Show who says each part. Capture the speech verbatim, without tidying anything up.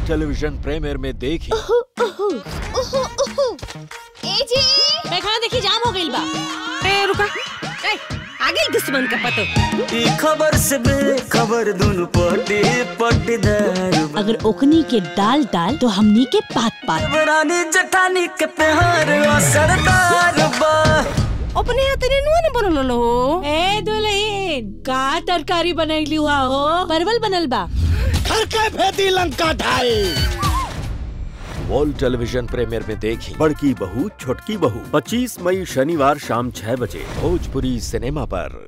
Speaker 1: World television premier में देखी।
Speaker 2: ओहो, ओहो, ओहो, ओहो। ए जी
Speaker 3: मैं खाना देखी जाम हो गई बा।
Speaker 4: ए रुका, ए आगे दुश्मन का पतो।
Speaker 5: ई खबर से बेखबर दोनों पटी पटीदार।
Speaker 3: अगर ओकनी के दाल दाल तो हमनी के पात पात।
Speaker 5: रानी जठानी के प्यार असरदार बा।
Speaker 4: अपने हाथे नुआ न बनल हो।
Speaker 3: ए दुल्हन का तरकारी बनैली हुआ हो? परवल बनल बा।
Speaker 6: हर के फेदी लंका ढाई।
Speaker 1: वर्ल्ड टेलीविजन प्रीमियर में देखी बड़की बहू छोटकी बहू पच्चीस मई शनिवार शाम छह बजे भोजपुरी सिनेमा पर।